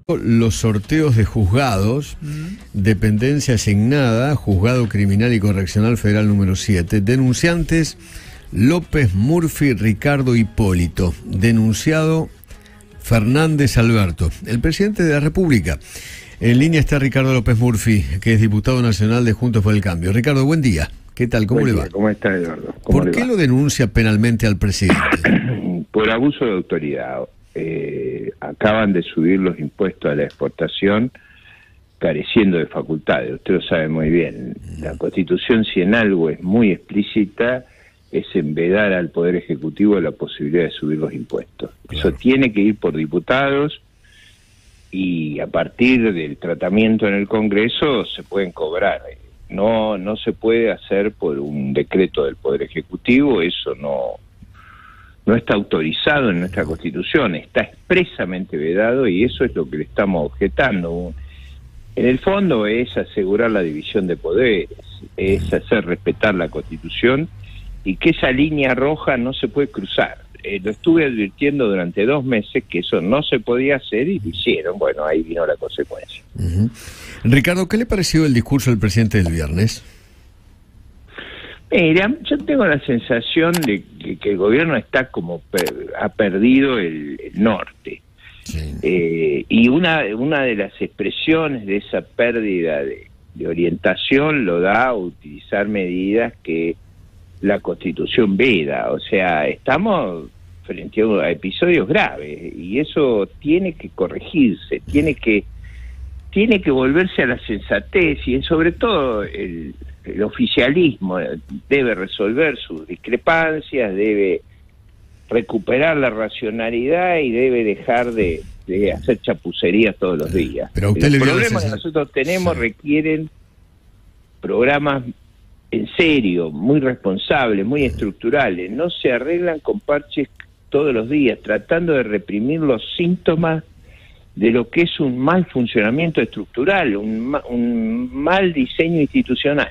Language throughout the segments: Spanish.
Los sorteos de juzgados, dependencia asignada, Juzgado Criminal y Correccional Federal número 7, denunciantes López Murphy Ricardo Hipólito, denunciado Fernández Alberto, el presidente de la República. En línea está Ricardo López Murphy, que es diputado nacional de Juntos por el Cambio. Ricardo, buen día. ¿Qué tal? ¿Cómo le va? ¿Cómo está, Eduardo? ¿Por qué lo denuncia penalmente al presidente? Por abuso de autoridad. Acaban de subir los impuestos a la exportación careciendo de facultades. Usted lo sabe muy bien. La Constitución, si en algo es muy explícita, es en vedar al Poder Ejecutivo la posibilidad de subir los impuestos. Claro. Eso tiene que ir por diputados y a partir del tratamiento en el Congreso se pueden cobrar. No se puede hacer por un decreto del Poder Ejecutivo, eso no está autorizado en nuestra Constitución, está expresamente vedado y eso es lo que le estamos objetando. En el fondo es asegurar la división de poderes, es hacer respetar la Constitución y que esa línea roja no se puede cruzar. Lo estuve advirtiendo durante 2 meses que eso no se podía hacer y lo hicieron. Bueno, ahí vino la consecuencia. Ricardo, ¿qué le pareció el discurso del presidente del viernes? Mira, yo tengo la sensación de que el gobierno está como ha perdido el norte. Sí. Y una de las expresiones de esa pérdida de orientación lo da a utilizar medidas que la Constitución veda. O sea, estamos frente a episodios graves y eso tiene que corregirse, tiene que volverse a la sensatez y sobre todo el oficialismo debe resolver sus discrepancias, debe recuperar la racionalidad y debe dejar de hacer chapucerías todos los días. Pero usted los problemas que nosotros tenemos requieren programas en serio, muy responsables, muy estructurales. No se arreglan con parches todos los días, tratando de reprimir los síntomas de lo que es un mal funcionamiento estructural, un mal diseño institucional.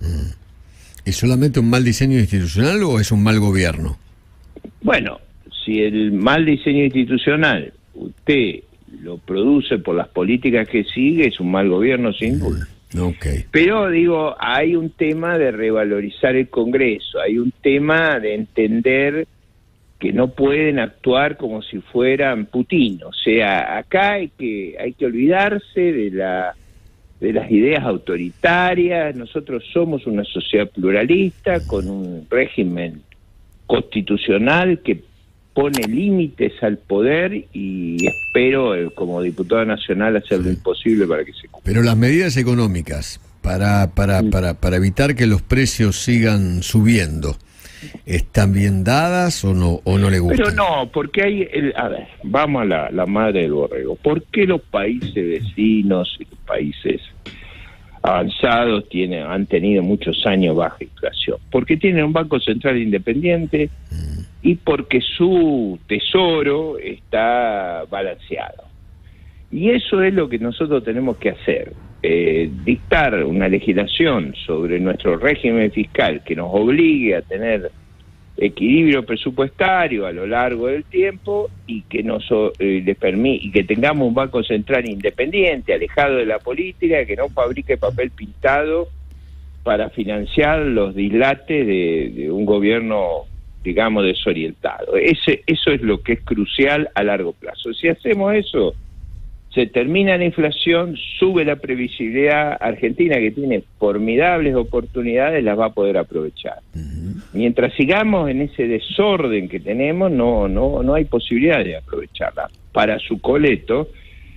¿Es solamente un mal diseño institucional o es un mal gobierno? Bueno, si el mal diseño institucional usted lo produce por las políticas que sigue, es un mal gobierno sin duda. Okay. Pero digo, hay un tema de revalorizar el Congreso, hay un tema de entender que no pueden actuar como si fueran Putin. O sea, acá hay que olvidarse de las ideas autoritarias. Nosotros somos una sociedad pluralista con un régimen constitucional que pone límites al poder y espero, como diputado nacional, hacer lo imposible para que se cumpla. Pero las medidas económicas para evitar que los precios sigan subiendo, ¿están bien dadas o no le gustan? Pero no, porque hay... a ver, vamos a la madre del borrego. ¿Por qué los países vecinos y los países avanzados han tenido muchos años baja inflación? Porque tienen un Banco Central independiente y porque su tesoro está balanceado. Y eso es lo que nosotros tenemos que hacer, dictar una legislación sobre nuestro régimen fiscal que nos obligue a tener equilibrio presupuestario a lo largo del tiempo y que le permite y que tengamos un Banco Central independiente, alejado de la política, que no fabrique papel pintado para financiar los dislates de un gobierno, digamos, desorientado. Eso es lo que es crucial a largo plazo. Si hacemos eso, se termina la inflación, sube la previsibilidad. Argentina, que tiene formidables oportunidades, las va a poder aprovechar. Mientras sigamos en ese desorden que tenemos, no hay posibilidad de aprovecharla. Para su coleto,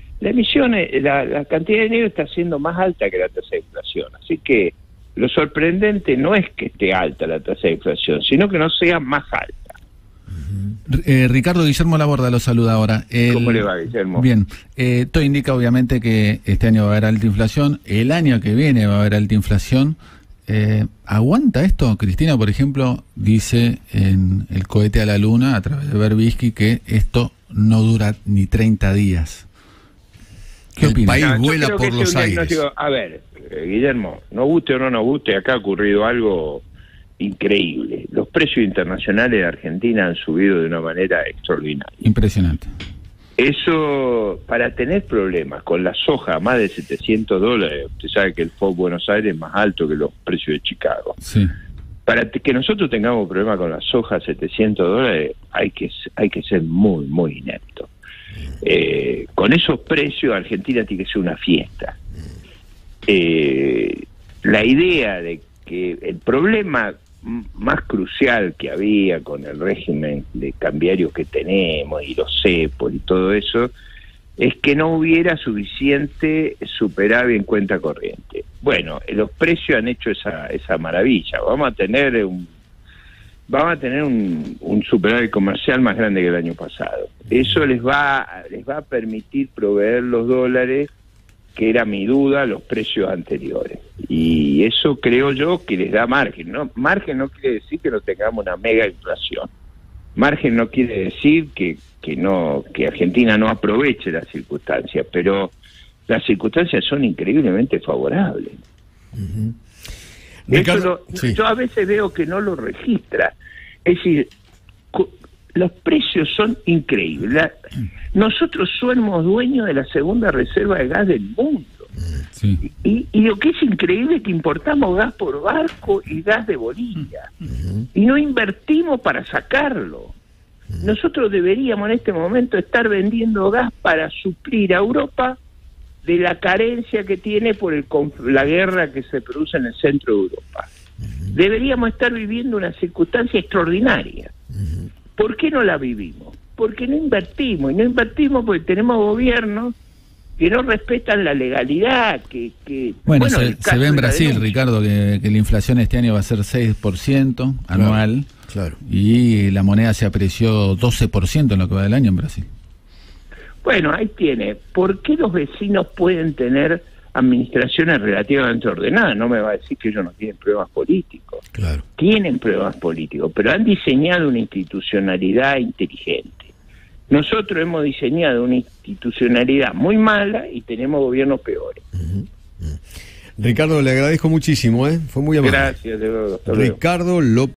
la cantidad de dinero está siendo más alta que la tasa de inflación. Así que lo sorprendente no es que esté alta la tasa de inflación, sino que no sea más alta. Ricardo, Guillermo Laborda lo saluda ahora. ¿Cómo le va, Guillermo? Bien, todo indica obviamente que este año va a haber alta inflación, el año que viene va a haber alta inflación. ¿Aguanta esto? Cristina, por ejemplo, dice en El cohete a la luna, a través de Berbisky, que esto no dura ni 30 días. ¿Qué opina? El país vuela por los aires. A ver, Guillermo, nos guste o no nos guste, acá ha ocurrido algo increíble. Los precios internacionales de Argentina han subido de una manera extraordinaria. Impresionante. Eso, para tener problemas con la soja más de $700, usted sabe que el FOB Buenos Aires es más alto que los precios de Chicago. Sí. Para que nosotros tengamos problemas con la soja a $700, hay que ser muy, muy inepto. Con esos precios, Argentina tiene que ser una fiesta. La idea de que el problema más crucial que había con el régimen de cambiarios que tenemos y los cepos y todo eso es que no hubiera suficiente superávit en cuenta corriente. Bueno, los precios han hecho esa maravilla. Vamos a tener un superávit comercial más grande que el año pasado. Eso les va a permitir proveer los dólares, que era mi duda, los precios anteriores. Y eso creo yo que les da margen, ¿no? Margen no quiere decir que no tengamos una mega inflación. Margen no quiere decir que Argentina no aproveche las circunstancias, pero las circunstancias son increíblemente favorables. Uh-huh. Ricardo, sí. Yo a veces veo que no lo registra. Es decir, los precios son increíbles. Nosotros somos dueños de la segunda reserva de gas del mundo. Sí. Y lo que es increíble es que importamos gas por barco y gas de Bolivia. Uh-huh. Y no invertimos para sacarlo. Uh-huh. Nosotros deberíamos en este momento estar vendiendo gas para suplir a Europa de la carencia que tiene por la guerra que se produce en el centro de Europa. Uh-huh. Deberíamos estar viviendo una circunstancia extraordinaria. Uh-huh. ¿Por qué no la vivimos? Porque no invertimos, y no invertimos porque tenemos gobiernos que no respetan la legalidad. Bueno, se ve en Brasil, Ricardo, que la inflación este año va a ser 6% anual, claro. Y la moneda se apreció 12% en lo que va del año en Brasil. Bueno, ahí tiene. ¿Por qué los vecinos pueden tener administraciones relativamente ordenadas? No me va a decir que ellos no tienen problemas políticos. Claro. Tienen problemas políticos, pero han diseñado una institucionalidad inteligente. Nosotros hemos diseñado una institucionalidad muy mala y tenemos gobiernos peores. Uh-huh. Ricardo, le agradezco muchísimo, fue muy amable. Gracias, de verdad. Ricardo López.